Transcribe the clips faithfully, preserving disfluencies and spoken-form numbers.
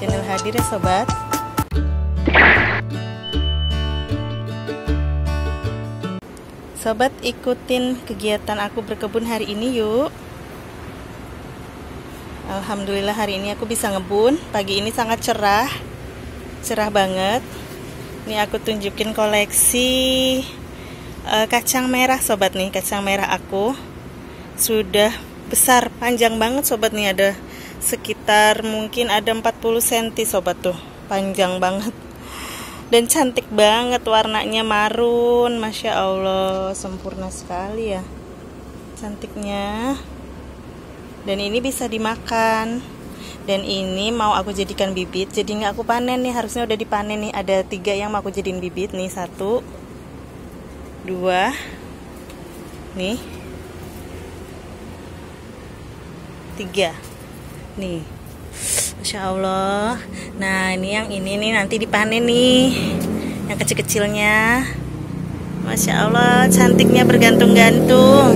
channel Hadir ya sobat. Sobat, ikutin kegiatan aku berkebun hari ini yuk. Alhamdulillah hari ini aku bisa ngebun. Pagi ini sangat cerah, cerah banget. Ini aku tunjukin koleksi uh, kacang merah sobat nih. Kacang merah aku sudah besar, panjang banget sobat nih, ada sekitar mungkin ada empat puluh sentimeter sobat tuh, panjang banget dan cantik banget, warnanya marun, masya Allah, sempurna sekali ya cantiknya. Dan ini bisa dimakan, dan ini mau aku jadikan bibit, jadi nggak aku panen nih, harusnya udah dipanen nih. Ada tiga yang mau aku jadiin bibit nih, satu dua nih, tiga nih, masya Allah. Nah ini yang ini nih nanti dipanen nih, yang kecil-kecilnya, masya Allah, cantiknya bergantung-gantung,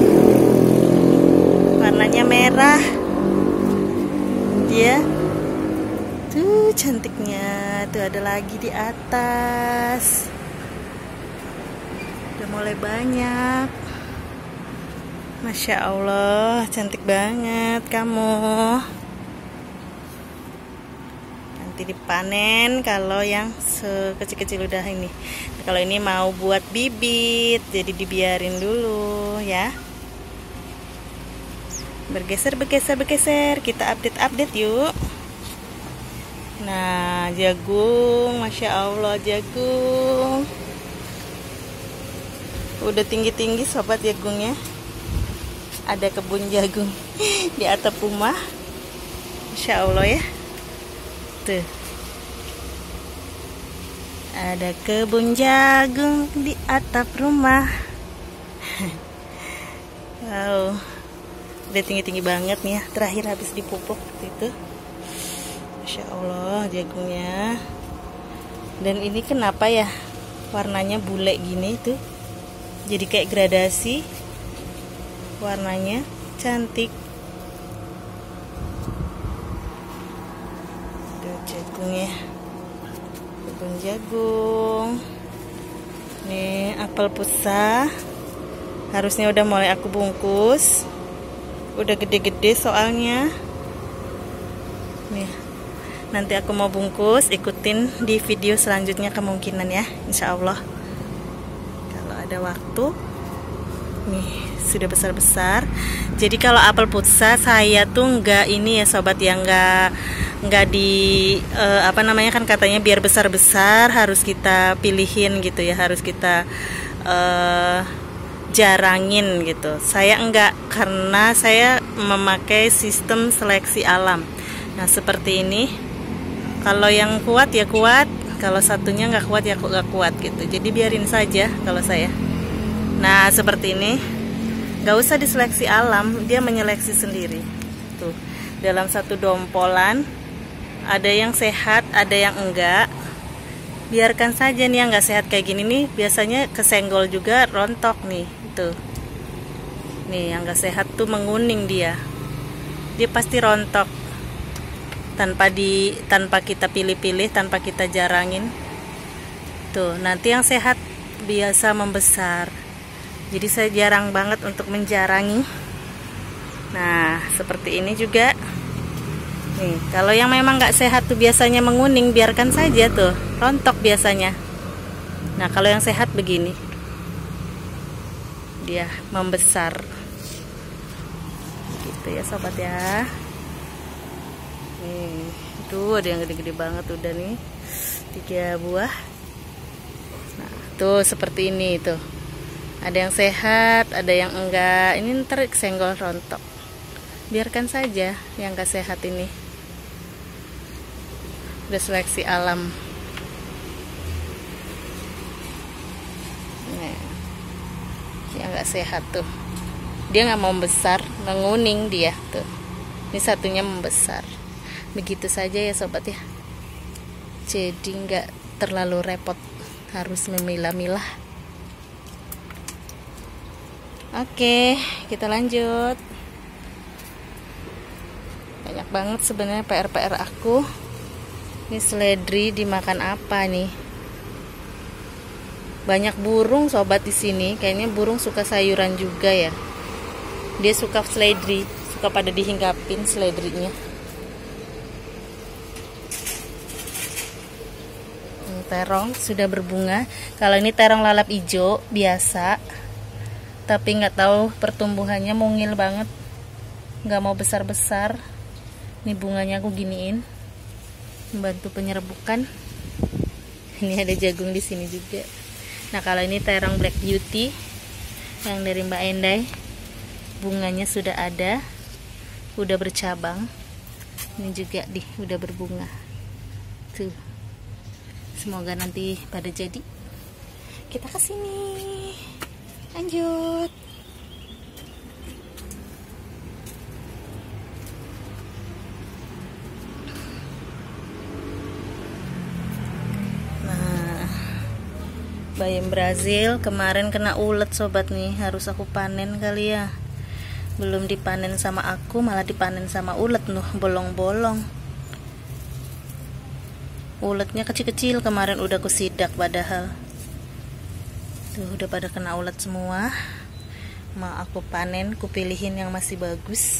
warnanya merah dia tuh, cantiknya tuh. Ada lagi di atas, udah mulai banyak. Masya Allah, cantik banget kamu. Nanti dipanen kalau yang sekecil-kecil udah ini. Kalau ini mau buat bibit, jadi dibiarin dulu ya. Bergeser, bergeser, bergeser. Kita update-update yuk. Nah, jagung, masya Allah, jagung. Udah tinggi-tinggi sobat jagungnya. Ada kebun jagung di atap rumah, masya Allah ya. Tuh, ada kebun jagung di atap rumah. Wow, udah tinggi-tinggi banget nih ya. Terakhir habis dipupuk gitu, masya Allah jagungnya. Dan ini kenapa ya warnanya bule gini tuh, jadi kayak gradasi. Warnanya cantik. Tuh jagungnya, kebun jagung. Nih apel pusa, harusnya udah mulai aku bungkus, udah gede-gede soalnya. Nih nanti aku mau bungkus, ikutin di video selanjutnya kemungkinan ya, insya Allah kalau ada waktu. Nih sudah besar-besar. Jadi kalau apel pusa saya tuh nggak ini ya sobat ya, nggak nggak di uh, apa namanya, kan katanya biar besar-besar harus kita pilihin gitu ya, harus kita uh, jarangin gitu. Saya enggak, karena saya memakai sistem seleksi alam. Nah seperti ini, kalau yang kuat ya kuat, kalau satunya nggak kuat ya nggak kuat gitu. Jadi biarin saja kalau saya. Nah seperti ini, gak usah diseleksi alam, dia menyeleksi sendiri. Tuh, dalam satu dompolan ada yang sehat, ada yang enggak. Biarkan saja nih, yang enggak sehat kayak gini nih biasanya kesenggol juga, rontok nih. Tuh, nih yang enggak sehat tuh menguning dia, dia pasti rontok tanpa di tanpa kita pilih-pilih, tanpa kita jarangin. Tuh, nanti yang sehat biasa membesar. Jadi saya jarang banget untuk menjarangi. Nah seperti ini juga nih, kalau yang memang nggak sehat tuh biasanya menguning, biarkan saja tuh, rontok biasanya. Nah kalau yang sehat begini, dia membesar gitu ya sobat ya. Nih tuh ada yang gede-gede banget udah nih, tiga buah. Nah tuh seperti ini tuh, ada yang sehat, ada yang enggak. Ini ntar senggol rontok. Biarkan saja yang enggak sehat ini. Udah seleksi alam. Nah, yang enggak sehat tuh, dia nggak mau besar, menguning dia tuh. Ini satunya membesar. Begitu saja ya sobat ya. Jadi nggak terlalu repot harus memilah-milah. Oke, kita lanjut. Banyak banget sebenarnya P R-P R aku. Ini seledri dimakan apa nih? Banyak burung sobat di sini. Kayaknya burung suka sayuran juga ya. Dia suka seledri, suka pada dihinggapin seledrinya. Ini terong sudah berbunga. Kalau ini terong lalap hijau biasa, tapi nggak tahu pertumbuhannya mungil banget, nggak mau besar-besar. Ini bunganya aku giniin, membantu penyerbukan. Ini ada jagung di sini juga. Nah, kalau ini terong black beauty yang dari Mbak Endai, bunganya sudah ada, udah bercabang. Ini juga di udah berbunga. Tuh. Semoga nanti pada jadi. Kita ke sini. Lanjut. Bayam Brazil kemarin kena ulet sobat nih, harus aku panen kali ya. Belum dipanen sama aku, malah dipanen sama ulet nuh, bolong-bolong. Uletnya kecil-kecil, kemarin udah aku sidak padahal. Tuh udah pada kena ulet semua. Mau aku panen, ku pilihin yang masih bagus.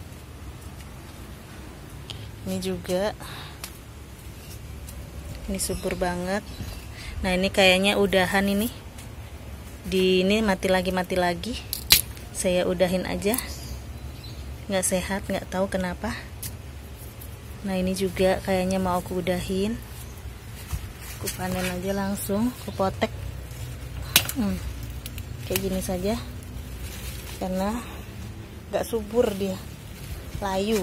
Ini juga. Ini subur banget. Nah, ini kayaknya udahan ini. Di ini mati lagi mati lagi. Saya udahin aja. Nggak sehat, nggak tahu kenapa. Nah, ini juga kayaknya mau aku udahin. Aku panen aja langsung, aku potek. Hmm, kayak gini saja. Karena nggak subur dia. Layu.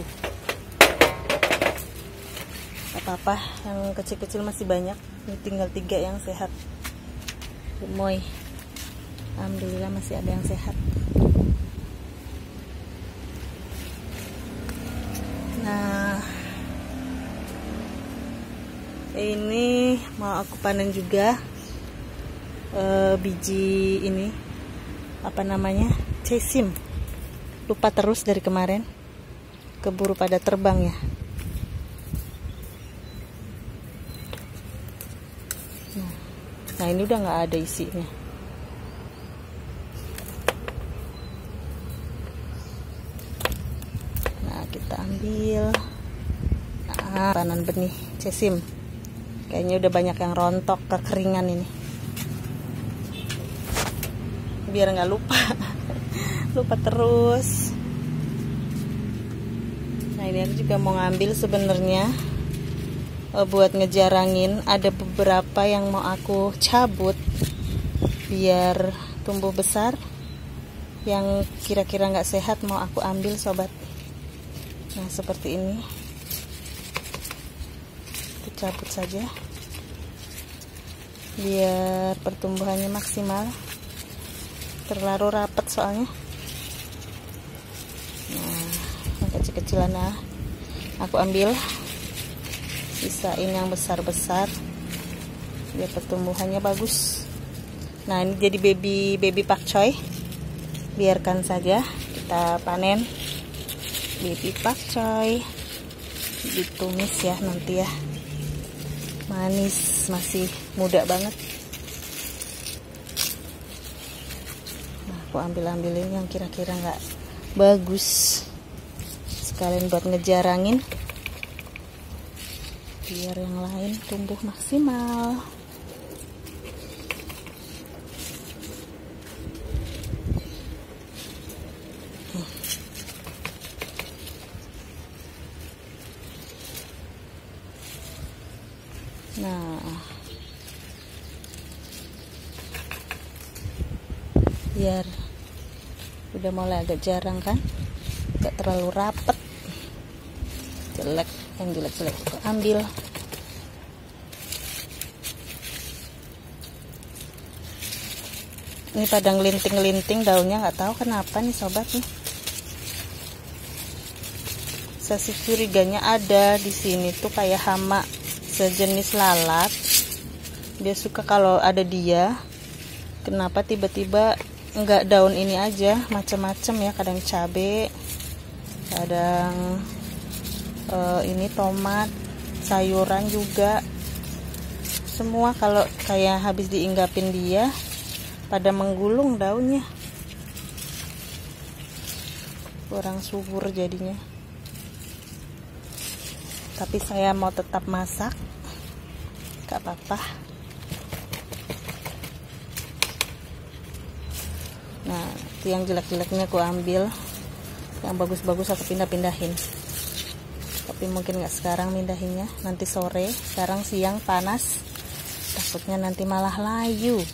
Apa-apa, yang kecil-kecil masih banyak. Ini tinggal tiga yang sehat. Gemoy. Alhamdulillah masih ada yang sehat. Nah, ini mau aku panen juga e, biji ini apa namanya, cesim. Lupa terus dari kemarin, keburu pada terbang ya. Nah, ini udah nggak ada isinya. Nah, kita ambil. Nah, panen benih cesim. Kayaknya udah banyak yang rontok, kekeringan ini. Biar nggak lupa. Lupa terus. Nah, ini aku juga mau ngambil sebenarnya. Buat ngejarangin, ada beberapa yang mau aku cabut biar tumbuh besar. Yang kira-kira nggak sehat mau aku ambil sobat. Nah, seperti ini. Kita cabut saja biar pertumbuhannya maksimal. Terlalu rapat soalnya. Nah, yang kecil-kecilan nah, aku ambil. Sisain yang besar-besar biar pertumbuhannya bagus. Nah, ini jadi baby baby pakcoy. Biarkan saja kita panen baby pakcoy. Ditumis ya nanti ya. Manis, masih muda banget. Nah, aku ambil-ambilin yang kira-kira nggak bagus. Sekalian buat ngejarangin. Biar yang lain tumbuh maksimal. Nah, biar udah mulai agak jarang kan, gak terlalu rapet, jelek, yang jelek-jelek itu ambil. Ini pada ngelinting-linting daunnya, nggak tahu kenapa nih sobat nih. Saya sih curiganya ada di sini tuh kayak hama sejenis lalat. Dia suka kalau ada dia. Kenapa tiba-tiba nggak daun ini aja, macam-macam ya, kadang cabe, kadang uh, ini tomat, sayuran juga. Semua kalau kayak habis diinggapin dia pada menggulung daunnya, kurang subur jadinya. Tapi saya mau tetap masak, gak apa-apa. Nah, itu yang jelek-jeleknya aku ambil, yang bagus-bagus aku pindah-pindahin. Tapi mungkin nggak sekarang mindahinnya, nanti sore. Sekarang siang panas, takutnya nanti malah layu.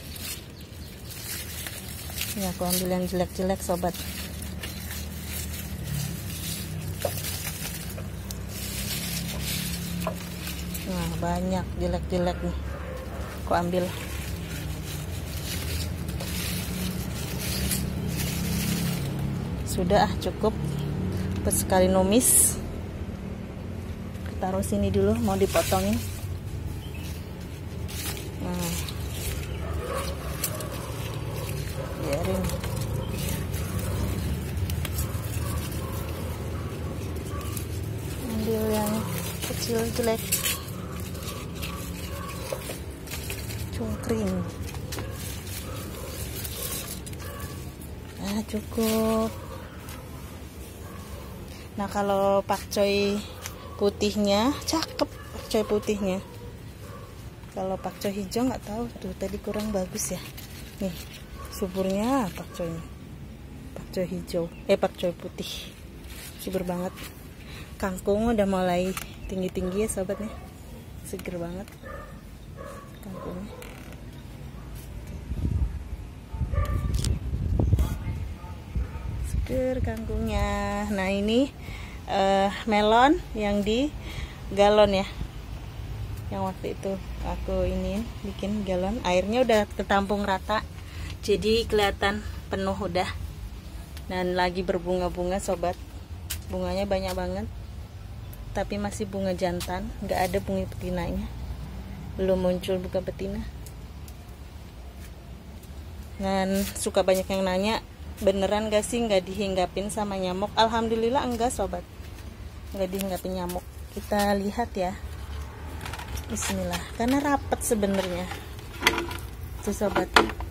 Ini aku ambil yang jelek-jelek sobat. Nah, banyak jelek-jelek nih, aku ambil. Sudah, cukup buat sekali numis. Taruh sini dulu, mau dipotongin. Nah, biarin. Ambil yang kecil jelek, cungkring. Nah, cukup. Nah, kalau pakcoy putihnya cakep, pakcoy putihnya. Kalau pakcoy hijau nggak tahu tuh, tadi kurang bagus ya. Nih suburnya pakcoynya, pakcoy hijau, eh pakcoy putih subur banget. Kangkung udah mulai tinggi-tinggi ya sobat nih, seger banget kangkungnya. Seger kangkungnya. Nah ini Uh, melon yang di galon ya, yang waktu itu aku ini bikin galon, airnya udah ketampung rata, jadi kelihatan penuh udah, dan lagi berbunga-bunga sobat. Bunganya banyak banget, tapi masih bunga jantan, nggak ada bunga betinanya, belum muncul bunga betina. Dan suka banyak yang nanya, beneran gak sih nggak dihinggapin sama nyamuk? Alhamdulillah enggak sobat, nggak dihinggapin nyamuk. Kita lihat ya, bismillah, karena rapet sebenarnya tuh sobat,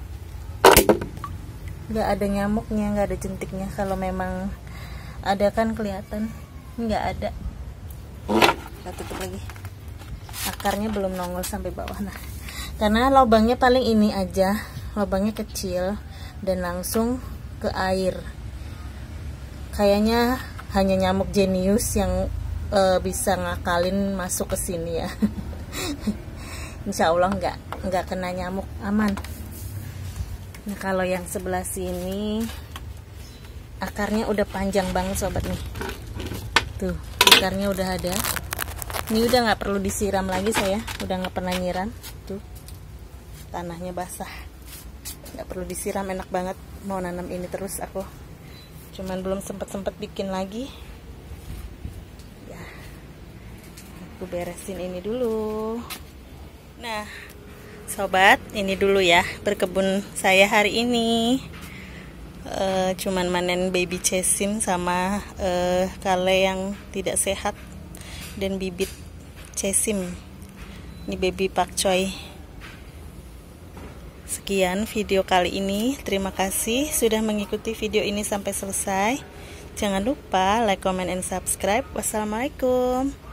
nggak ada nyamuknya, nggak ada jentiknya. Kalau memang ada kan kelihatan, nggak ada. Kita tutup lagi, akarnya belum nongol sampai bawah. Nah, karena lubangnya paling ini aja, lubangnya kecil dan langsung ke air. Kayaknya hanya nyamuk jenius yang e, bisa ngakalin masuk ke sini ya. Insya Allah nggak nggak kena nyamuk, aman. Nah kalau yang sebelah sini akarnya udah panjang banget sobat nih, tuh akarnya udah ada. Ini udah nggak perlu disiram lagi, saya udah nggak pernah nyiram. Tuh tanahnya basah, nggak perlu disiram, enak banget. Mau nanam ini terus aku, cuman belum sempet-sempet bikin lagi ya. Aku beresin ini dulu. Nah sobat, ini dulu ya berkebun saya hari ini. e, Cuman manen baby cesim sama e, kale yang tidak sehat, dan bibit cesim. Ini baby pakcoy. Sekian video kali ini, terima kasih sudah mengikuti video ini sampai selesai. Jangan lupa like, comment, and subscribe. Wassalamualaikum.